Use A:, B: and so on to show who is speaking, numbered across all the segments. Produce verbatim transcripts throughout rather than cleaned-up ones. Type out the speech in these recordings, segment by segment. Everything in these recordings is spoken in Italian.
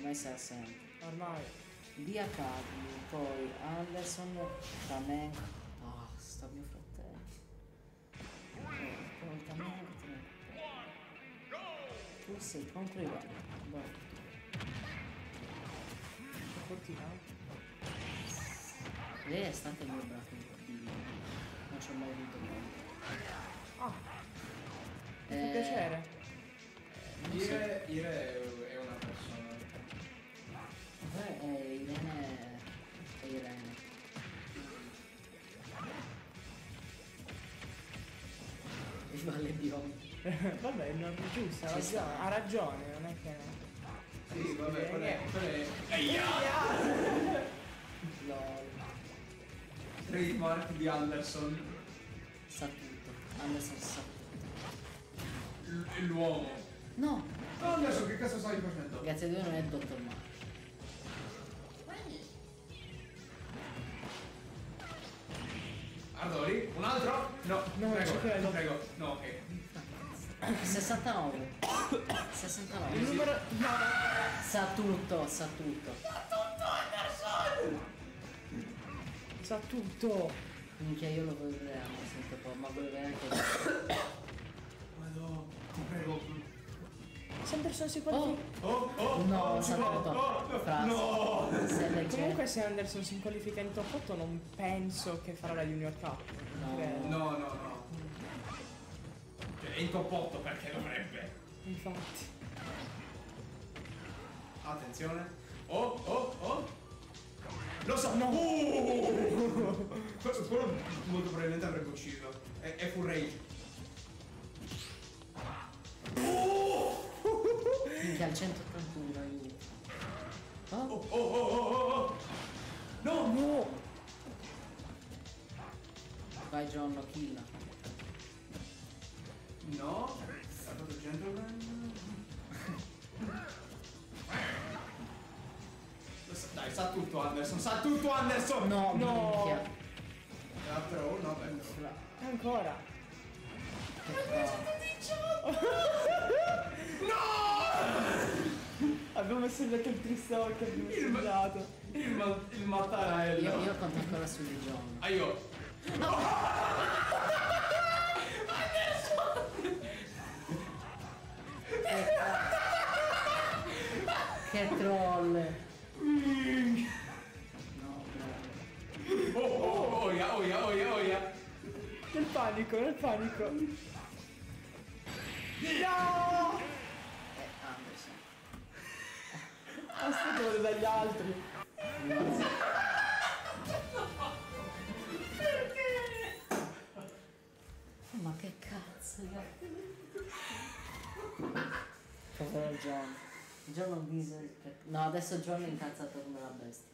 A: ormai sei assente.
B: Ormai.
A: Dia Carli, poi Anderson, Tamenko. Ah, sta mio fratello. Poi Tamenko. Tu sei contro i vari. Buona
B: Fortuna.
A: Lei è stata il mio braccio di... non ci ho mai avuto niente.
B: Ah, mi fa
A: Eh,
B: piacere.
C: Ire, Ire è una persona.
A: Beh, è Irene... è Irene. Viva le bionde.
B: Vabbè, non è giusto, ha
A: Ci
B: ragione,
A: sta.
B: ha ragione, non è che...
C: Sì, vabbè, quella è... quella è...
A: Lol.
C: Trademark di Anderson.
A: Sa tutto. Anderson sa tutto.
C: L- L'uomo.
A: No!
C: Anderson, che cazzo stai facendo?
A: Grazie a Dio non è il dottor Mario.
C: Ardori? Un altro? No,
B: No,
C: prego,
B: ci credo.
C: prego. No, ok.
A: sessantanove. sessantanove.
B: Il numero... No,
A: Sa tutto, sa tutto.
B: sa tutto.
A: Minchia, io lo voglio vedere, ma sento po', ma voglio vedere anche.
C: Vado, ti prego.
B: Sanderson si
A: Oh!
B: qualifica.
C: Oh, oh,
A: No,
C: oh,
A: sa
C: oh,
A: tutto.
C: oh,
A: Frase.
C: no.
A: Se legge.
B: Comunque se Anderson si qualifica in top otto non penso che farà la Junior Cup.
A: No.
B: Credo.
C: No, no, no. Cioè, è in top otto perché dovrebbe.
B: Infatti.
C: Attenzione. Oh, oh, oh. Lo so.
B: No.
C: Uh! Quello molto probabilmente avrebbe ucciso. È, è full rage.
A: Minchia, al centottantuno, aiuto.
C: Oh,
A: Oh?
C: oh, oh, oh, oh, oh. No,
B: No.
A: Vai John, killa.
C: no. È stato gentleman. Dai, sa tutto Anderson, sa tutto Anderson!
A: No,
B: No.
A: minchia.
C: La throw, no, beh, throw.
B: Ancora. Abbiamo messo il vecchio il tristore che abbiamo
C: Il ma-
B: studiato.
C: Il, ma- il mattarello.
A: Io, io conto ancora su di John.
C: Ah, io.
A: Che troll. No,
C: Oh, oh, oh, oia, oia, oia, oia.
B: Nel panico, nel panico. No!
A: è Anderson.
B: Aspetta dagli altri.
A: Ma che cazzo, povero John. John non dice che... No, adesso John è incazzato come la bestia.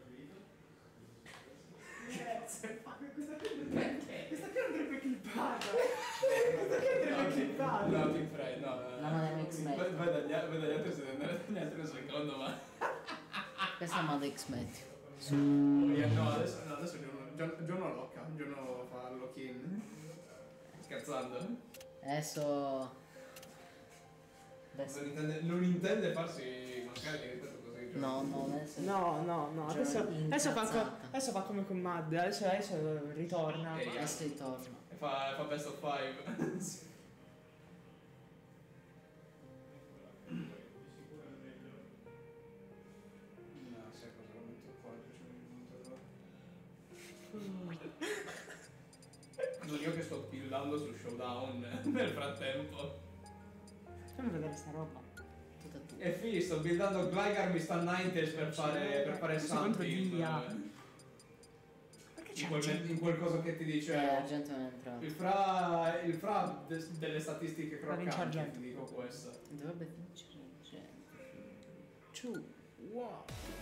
C: Perché?
B: Questa qui andrebbe clippata. Questa qui andrebbe clippata.
C: No, ti prego, no.
A: La Madame X-Men.
C: Vai dagli vai dagli altri se ne andare dagli altri un secondo, ma.
A: Questa è la Madame X-Matthew.
C: Oia, no, adesso, no, adesso Giorno Giorno locca, Giorno fa il lock-in. Scherzando.
A: Adesso... Adesso...
C: Non intende, non intende farsi mancare, ripeto così. Giorno.
A: No, no, adesso...
B: No, no, no.
A: Cioè,
B: Adesso, adesso, fa, co-
A: incazzata.
B: adesso fa come con Mad. Adesso, adesso ritorna.
C: Eh,
A: Adesso ritorno.
C: E fa, fa best of five. No, sai cosa lo metto qua? Non io che sto pillando sul showdown nel frattempo.
B: Fammi vedere sta roba.
A: Tutta tu.
C: E fì, sto buildando Gligar mi sta nineties per fare per fare
B: Questo contro
C: Santi.
B: Dia.
C: Perché
B: c'è
C: in quel,
B: gente?
C: in quel coso che ti
A: Eh,
C: dice
A: la gente non è entrata.
C: il fra il fra de- delle statistiche
B: La vince
C: croccanti,
B: Argento.
C: ti dico questo.
A: Dovrebbe vincere gente.
B: Ciu. Wow.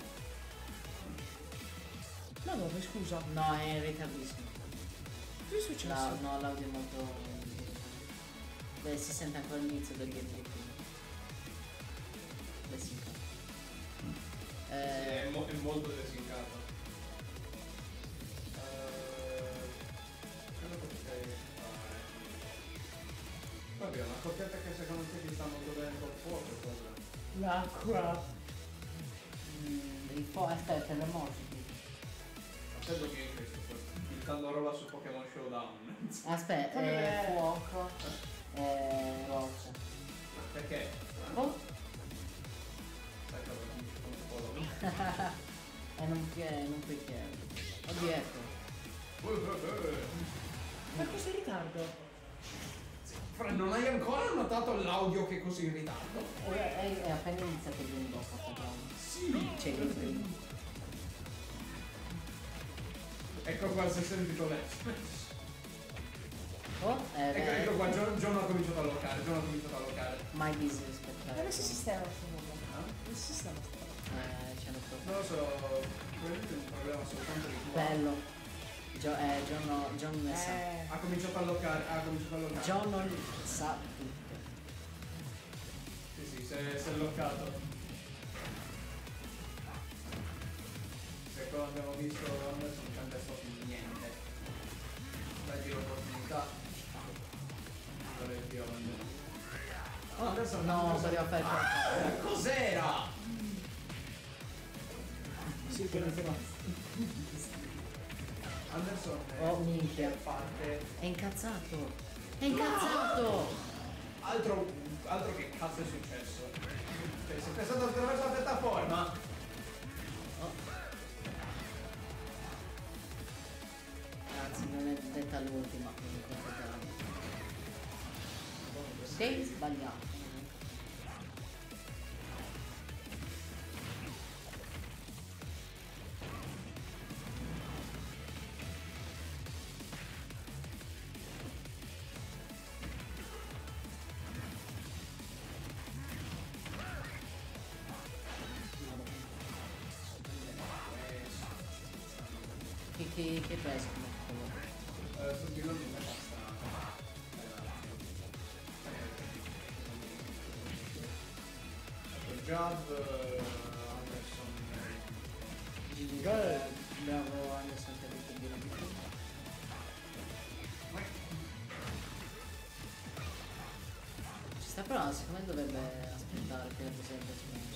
B: Ma dove, scusa?
A: No, è in ritardissimo.
B: Che è successo?
A: La, no, l'audio è molto... Beh, si sente ancora l'inizio del gameplay. Beh, sì.
C: Sì,
A: Eh,
C: è, mo- è molto desincato. Eh, cosa potrei fare? Vabbè, una coppietta che secondo te ci sta molto bene col fuoco, cosa?
B: L'acqua.
A: Poi aspetta, le morti.
C: Aspetta che è questo, buttando roba su Pokémon Showdown.
A: Aspetta,
B: Fammi
A: eh,
B: vedere.
A: fuoco. Eh, roccia.
C: Perché?
A: Oh!
C: Sai cosa mi ci un po'
A: E non, pi- non puoi chiedere. Oddio, ecco.
B: Ma cosa in ritardo?
C: Fra, non hai ancora notato l'audio che è così in ritardo?
A: È, è, è appena iniziato il game dopo sta roba.
C: Sì!
A: Cioè, il primo.
C: Ecco qua, si è sentito lei.
A: Oh, eh,
C: Ecco,
A: beh,
C: ecco qua, John, John ha cominciato a loccare, John ha cominciato a loccare.
A: mai
B: Ma
A: disrispettato.
B: come si sistema questo mondo? Come si sistema questo mondo?
A: Eh, c'hanno proprio.
C: Non lo so, probabilmente è un problema soltanto di qua.
A: Bello. Gio- eh, John, no- John ne sa.
B: Eh,
C: Ha cominciato a loccare, ha cominciato a loccare.
A: John non sa tutto.
C: Sì, sì, si è, si è loccato. E come abbiamo visto Anderson non cambia proprio niente. Dagli l'opportunità. Allora il Dio Anderson. Oh, Anderson
A: No, poteva fare qualcosa.
C: Eh, cos'era?
B: sì, quello che va.
C: Anderson è
A: Oh, minchia.
C: parte.
A: È incazzato. È incazzato.
C: Altro, altro che cazzo è successo? Cioè, si è passato attraverso la piattaforma.
A: Oh. Anzi, non è detta l'ultima, comunque. Sei sbagliato. Che, che, che preso come colore?
C: Eh, sul pilone non basta. Ecco, Jab, eh, Anderson.
A: Eh, bravo Anderson che ha detto di non. Ci sta però, secondo me dovrebbe aspettare che riserva Smash.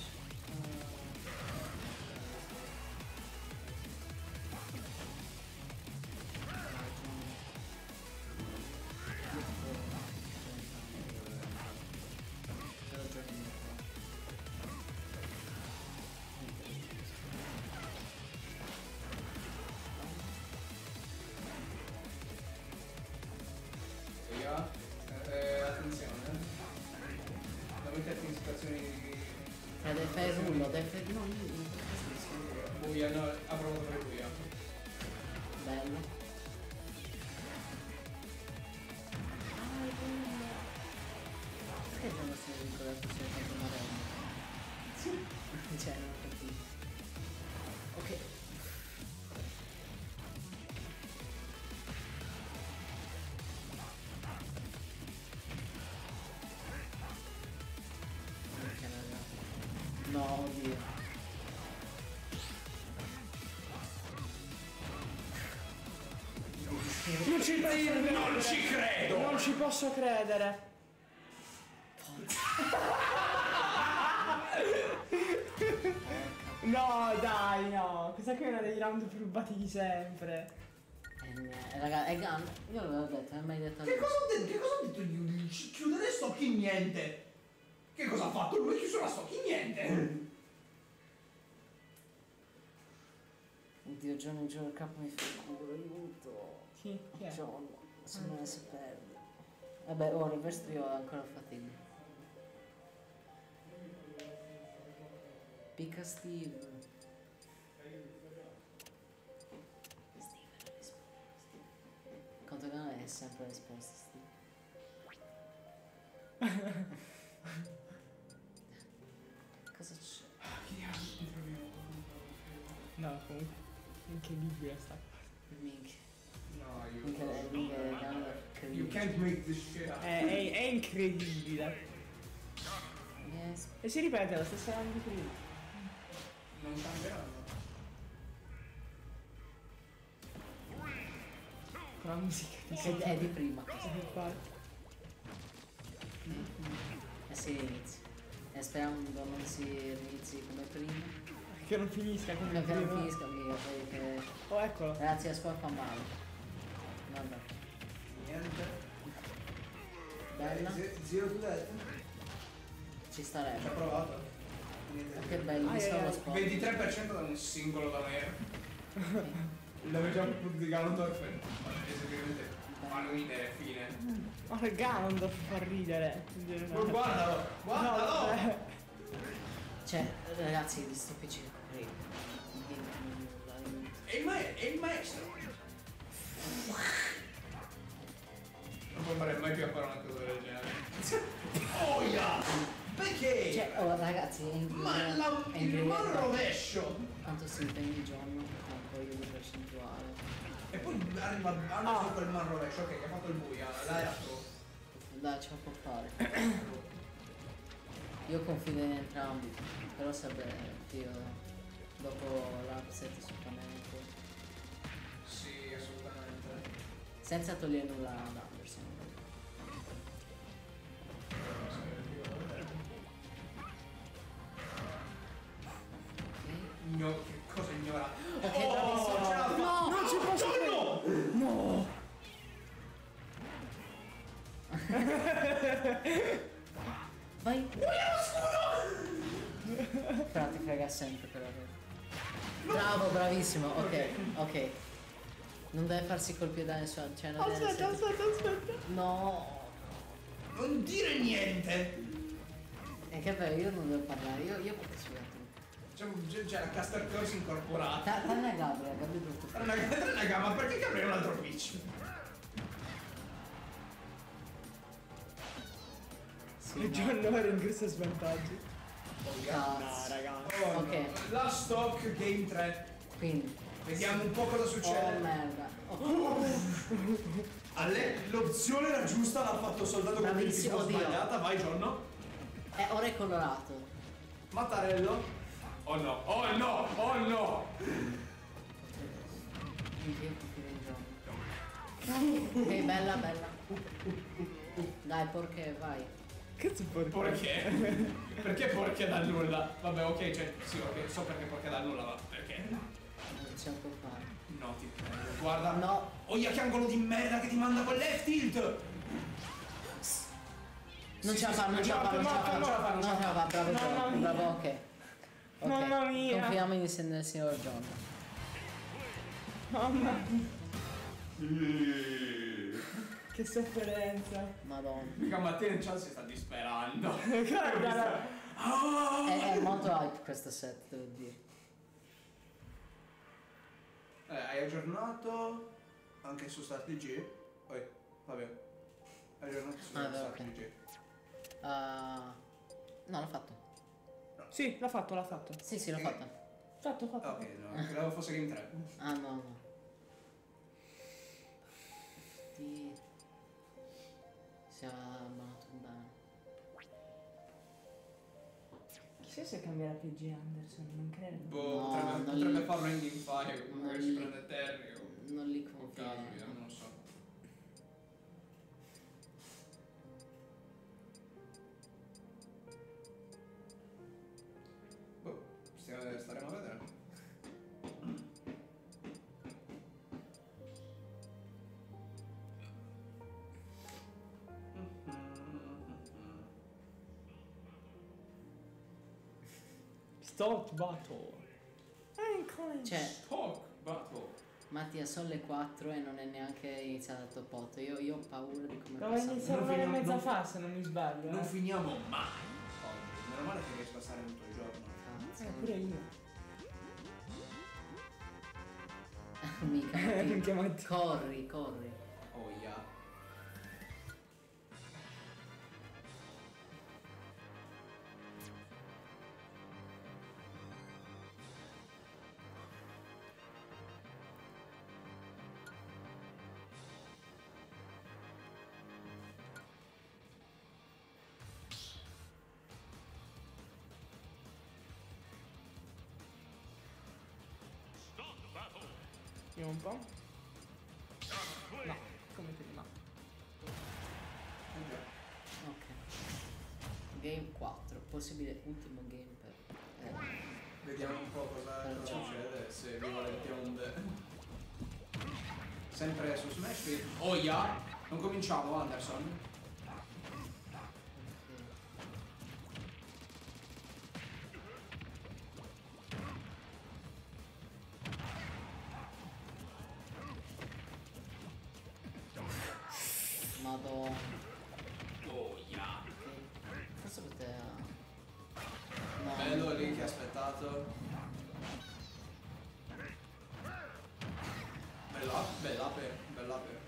C: Via. Eh, eh, attenzione. Da metterti in situazioni di.
A: Eh, deve fare il rullo, deve fare. No, io non capisco.
C: Buia, no, ha provato per buia.
A: Bello. Ah, è bello. Perché non si è ricordato se è fatto una renda? Sì. Cioè, non ho capito. Ok. Perché non è- No, oddio.
B: Non ci credo!
C: Non ci credo!
B: Non ci posso credere! No, dai, no! Questa qui è uno dei round più rubati di sempre.
A: Eh, niente, raga, è Gun. Io l'avevo detto, non hai mai detto
C: Che cosa ho detto? Che cosa ho detto di ci- chiudere sto chi niente? Che cosa ha fatto? Lui ha chiuso la sto chi niente?
A: Oddio, John il Giro Cup mi fa il culo, aiuto.
B: Chi? Chi è?
A: John, se me ne si perde. Vabbè, oh, reverse trio ha ancora fatica. Picca Steve. Steve, risposta. Conto che non è sempre la risposta, Steve. Cosa c'è?
B: No, comunque. Incredibile sta cosa.
A: Minchia.
C: No, io
A: Minchia,
C: non
A: è
C: so.
A: minchia, è Gun
C: You
A: cringe.
C: can't make this shit up.
B: È, è, è incredibile.
A: Yes.
B: E si ripete la stessa round di prima.
C: Non cambieranno.
B: Con la musica di
A: È, è di prima.
B: Che fare?
A: E si inizia. E sperando non si inizi come prima.
B: Che non finisca come
A: Che non
B: prima.
A: finisca mica, poi che...
B: Oh, eccolo.
A: Ragazzi, la scuola fa male. Vabbè.
C: Niente.
A: Bella.
C: Eh, Zero to death.
A: Ci
C: Ci ha
A: starebbe.
C: provato.
A: Ma
C: Niente.
A: che bello,
B: Ah,
A: mi
B: eh,
A: sono
B: eh.
A: sport.
C: ventitré per cento da un singolo da me. Dove già di Ganondorf e esattamente fa ridere, fine.
B: Ma oh, Ganondorf fa ridere. in
C: Ma
B: generale.
C: guardalo, guardalo!
B: No, eh.
A: Cioè, ragazzi, di sto P C qui. Non dicono nulla.
C: È il, ma- è il maestro! Non può fare mai più a fare una cosa del genere. Oh yeah! Perché?
A: Cioè, oh ragazzi, è in
C: Ma la,
A: è
C: il
A: incredibile
C: man rovescio!
A: quanto si impegna il giorno, ma poi io di percentuale.
C: E poi arriva hanno
B: Ah.
C: fatto quel man rovescio, ok, che ha fatto il buia, là era troppo.
A: Dai, ce la può fare. Io confido in entrambi, però serve che io dopo l'upset su Panenko,
C: Sì, assolutamente.
A: senza togliere nulla ad Anderson.
C: No, che cosa ignora?
A: Ok,
C: Oh,
A: bravissimo.
C: ce l'ha fatta!
A: No!
B: Non ci posso credere.
A: No! Vai! Però ti frega sempre però. Bravo, bravissimo, ok, ok. Non deve farsi colpire da nessuno, cioè non deve
B: Aspetta,
A: essere...
B: aspetta, aspetta.
A: No!
C: Non dire niente!
A: È che è vero, io non devo parlare, io, io partecipo a tutto.
C: C'è, c'è la caster curse incorporata.
A: Ta- Tanne a Gabriel, Gabriel è tutto
C: È una, è una gamma, perché Gabriele è un altro bitch?
A: Sì,
B: E
A: no.
B: John Noring in questo svantaggi. No,
A: Cazzo.
B: ragazzi.
C: Oh,
A: Ok.
C: no. La stock game tre.
A: Quindi,
C: Vediamo un po' cosa
A: oh
C: succede.
A: merda. Oh.
C: Ale, l'opzione era giusta, l'ha fatto soldato con il
A: Bravissimo,
C: tipo
A: oddio.
C: sbagliata. Vai, Giorno.
A: Eh, ora è colorato.
C: Mattarello. Oh no, oh no, oh no.
A: Quindi io confido in gioco. Ok, bella, bella. Dai, perché vai.
B: Cazzo porca.
C: Perché? Perché porche dal nulla? Vabbè, ok, cioè, sì, ok, so perché porche dal nulla, ma perché?
A: Non ce la può fare.
C: No, ti prego, guarda.
A: No.
C: Oia, che angolo di merda che ti manda quel left tilt!
A: Non
C: Sì,
A: ce la
C: sì,
A: fa, non ce la fa, non ce la fa,
C: non ce la fa,
A: non ce la fa, bravo,
B: Mamma
A: bravo,
B: mia.
A: bravo, ok. Ok,
B: Mamma mia.
A: confidiamo in nel signor John.
B: Mamma che sofferenza.
A: Madonna.
C: Mica Matteo in chat si sta disperando.
B: Guarda.
C: Ah!
A: È, è molto hype questo set, devo dire.
C: Eh, hai aggiornato anche su StartG? Poi, vabbè. Hai aggiornato su
A: Ah, beh, ok.
C: StartG.
A: Uh, no, l'ho fatto.
B: Sì, l'ha fatto, l'ha fatto.
A: Sì, sì, l'ho
C: Eh.
A: fatto.
B: Fatto, fatto.
C: Ah, ok, no, credevo fosse game tre.
A: Ah, no, no. Ti... Si è abbanato bene.
B: Chissà se cambierà P G Anderson, non credo.
C: Boh,
A: No,
C: potrebbe,
A: non
C: potrebbe
A: li-
C: farlo in game five,
A: non
C: magari si
A: li-
C: prende Terry o,
A: Non li
C: o
A: confido.
C: Kazuya, non lo so. Boh, stiamo, staremo a vedere.
B: Stop battle. Ancora.
A: Cioè,
C: Talk battle.
A: Mattia, sono le quattro e non è neanche iniziata il top otto. Io, io ho paura di come
B: Dove
A: passare.
B: iniziare
C: Non
B: un'ora e
C: finiamo-
B: mezza
C: non-
B: fa, se non mi sbaglio.
C: Non
B: eh.
C: finiamo mai oggi. Meno male che riesco a stare tutto il giorno.
A: Cazzo.
B: Eh, pure io.
A: Mica.
B: Minchia, Mattia.
A: Corri, corri.
C: Oh yeah.
B: Vediamo un po'. No, come prima.
C: Eh già.
A: Ok. Game quattro. Possibile ultimo game per... Eh,
C: Vediamo un po' cosa,
A: Eh,
C: cosa
A: ciao.
C: succede se vivo le bionde. Sempre su Smash. Oh yeah! Non cominciamo, Anderson.
A: Madonna.
C: Oh yeah!
A: Ok. Forse poteva. No.
C: Bello lì che ha aspettato. Bella, bella per, bella per.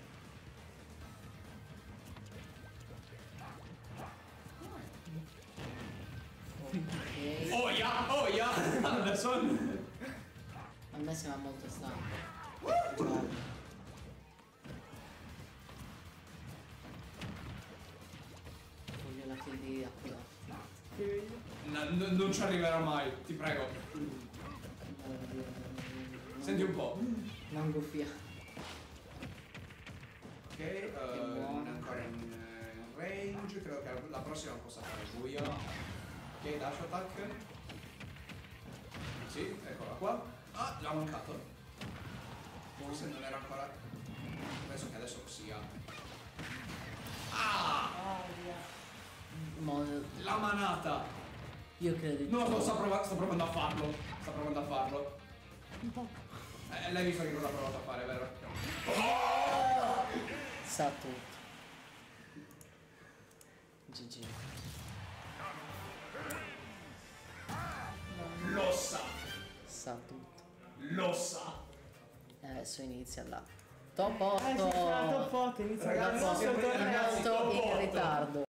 A: Ok.
C: Oh yeah! Oh yeah! Anderson!
A: A me sembra molto stanco. Ciao. Voglio la kill di Aquila.
C: No, no, non ci arriverà mai, ti prego. Senti un po'.
A: Non guffia.
C: Ok, eh, non è ancora in eh, range, credo che la prossima possa fare buio. Ok, dash attack. Sì, eccola qua. Ah, l'ha mancato. Forse non era ancora. Penso che adesso sia. Ah!
A: Mo-
C: La manata!
A: Io credo di
C: No, no, sta, prova- sta provando a farlo. Sta provando a farlo. Eh, l'hai visto che cosa ha provato a fare, vero?
A: sa tutto. G G.
C: Lo sa!
A: Sa tutto.
C: Lo sa!
A: E adesso inizia là. Top
B: Eh,
A: otto.
B: sì, top otto, inizia
C: Ragazzi,
B: da
C: siamo
B: poco,
C: in-
B: torneo.
C: ragazzi,
A: Otto
C: top
A: in
C: otto.
A: ritardo.